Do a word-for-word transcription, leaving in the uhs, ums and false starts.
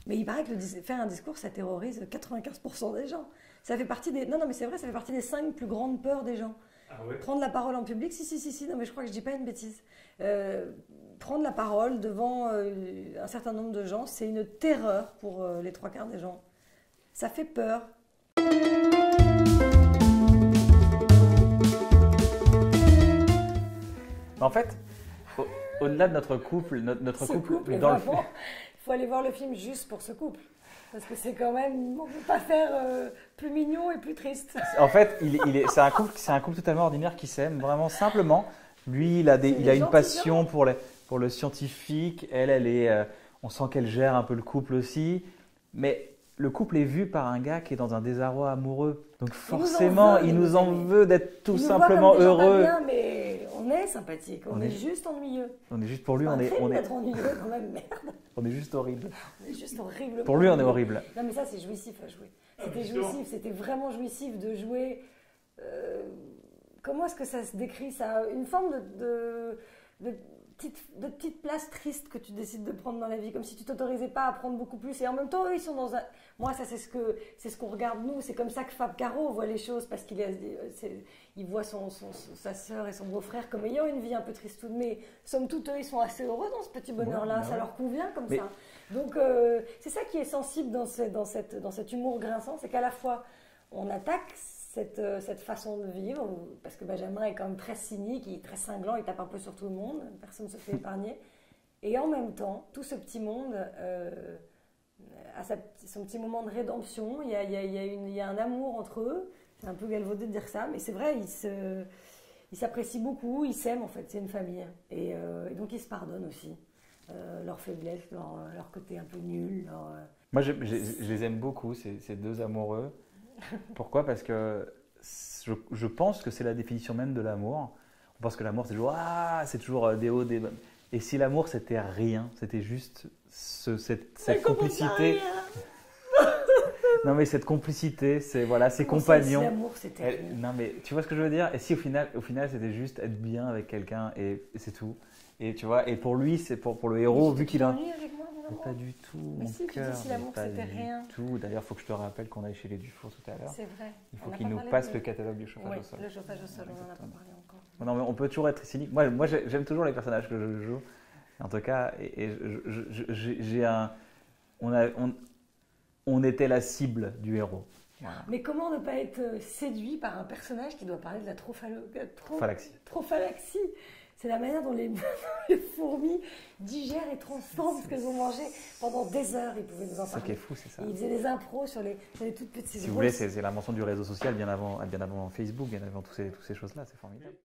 Mais il paraît que le dis- faire un discours, ça terrorise quatre-vingt-quinze pour cent des gens. Ça fait partie des... Non, non, mais c'est vrai, ça fait partie des cinq plus grandes peurs des gens. Ah ouais? Prendre la parole en public, si, si, si, si, non, mais je crois que je dis pas une bêtise. Euh, prendre la parole devant euh, un certain nombre de gens, c'est une terreur pour euh, les trois quarts des gens. Ça fait peur. En fait, au- au-delà de notre couple, notre, notre Ce couple, couple, est dans le vraiment- il faut aller voir le film juste pour ce couple. Parce que c'est quand même, on ne peut pas faire euh, plus mignon et plus triste. En fait, il, il est, c'est un couple, c'est un couple totalement ordinaire qui s'aime vraiment simplement. Lui, il a, des, C'est il des a une gentils passion gens. pour, les, pour le scientifique. Elle, elle est, euh, on sent qu'elle gère un peu le couple aussi. Mais le couple est vu par un gars qui est dans un désarroi amoureux. Donc nous en forcément, veut de il nous nous en aimer. veut d'être tout Il nous voit simplement comme des gens pas heureux. bien, mais on est sympathique, on, On est, est- juste ennuyeux. On est juste pour lui, Pas on un est, crime on est, d'être ennuyeux quand même, merde. on est juste horrible. On est juste horrible. Pour lui, on est horrible. Non mais ça c'est jouissif à jouer. C'était justement. jouissif, c'était vraiment jouissif de jouer. euh, comment est-ce que ça se décrit ça? Une forme de, de, de, petite, de petite place triste que tu décides de prendre dans la vie, comme si tu t'autorisais pas à prendre beaucoup plus. Et en même temps, eux, ils sont dans un... Moi, ça c'est ce que c'est ce qu'on regarde nous. C'est comme ça que Fab Caro voit les choses, parce qu'il est, c'est- il voit son, son- son- sa sœur et son beau-frère comme ayant une vie un peu triste tout de même. Mais somme toute, eux, ils sont assez heureux dans ce petit bonheur-là. Ouais, bah ça ouais. leur convient comme Mais- ça. Donc, euh, c'est ça qui est sensible dans, ce- dans, cette, dans cet humour grinçant, c'est qu'à la fois, on attaque cette, euh, cette façon de vivre, parce que Benjamin est quand même très cynique, il est très cinglant, il tape un peu sur tout le monde, personne ne se fait épargner. Et en même temps, tout ce petit monde euh, a sa, son petit moment de rédemption, il y a, il y a- il y a une- il y a un amour entre eux, c'est un peu galvaudé de dire ça, mais c'est vrai, ils se... Ils s'apprécient beaucoup, ils s'aiment en fait, c'est une famille. Et, euh, et donc ils se pardonnent aussi. Euh, leurs faiblesses, leur, leur côté un peu nul. Leur, euh, Moi, je, je- je les aime beaucoup, ces, ces deux amoureux. Pourquoi? Parce que je, je pense que c'est la définition même de l'amour. On pense que l'amour, c'est toujours, ah, c'est toujours euh, des hauts, des bas. Et si l'amour, c'était rien, c'était juste ce- cette, cette Mais comment ça, complicité. rien Non, mais cette complicité, c'est voilà, ces Comment ça, si compagnons. l'amour, c'était Elle- rien. non, mais tu vois ce que je veux dire? Et si au final, au final c'était juste être bien avec quelqu'un et, et c'est tout. Et tu vois, et pour lui, c'est pour, pour le héros, Mais vu tu qu'il a. t'ennuies avec moi, mon Mais amour pas du tout, Mais mon si, tu dis cœur. si mais l'amour, pas c'était du rien. tout. D'ailleurs, il faut que je te rappelle qu'on a chez les Dufour tout à l'heure. C'est vrai. Il On faut n'a qu'il pas nous parlé passe de- le catalogue du chauffage Oui, au sol. le chauffage au sol, on n'en a pas Exactement. parlé encore. Non, mais on peut toujours être cynique. Moi, moi j'ai- j'aime toujours les personnages que je joue. En tout cas, et, et je- je- je- j'ai j'ai un. On, a, on, on était la cible du héros. Voilà. Mais comment ne pas être euh, séduit par un personnage qui doit parler de la trophalo- euh, tro- Phallaxie. trophalaxie? C'est la manière dont les, les fourmis digèrent et transforment ce qu'elles ont mangé pendant des heures. Ils pouvaient nous en C'est ça qui parler. est fou, c'est ça. Et ils faisaient des impros sur les, sur les toutes petites Si vous voulez, c'est c'est l'invention du réseau social bien avant, bien avant Facebook, bien avant tous ces, toutes ces choses-là. C'est formidable.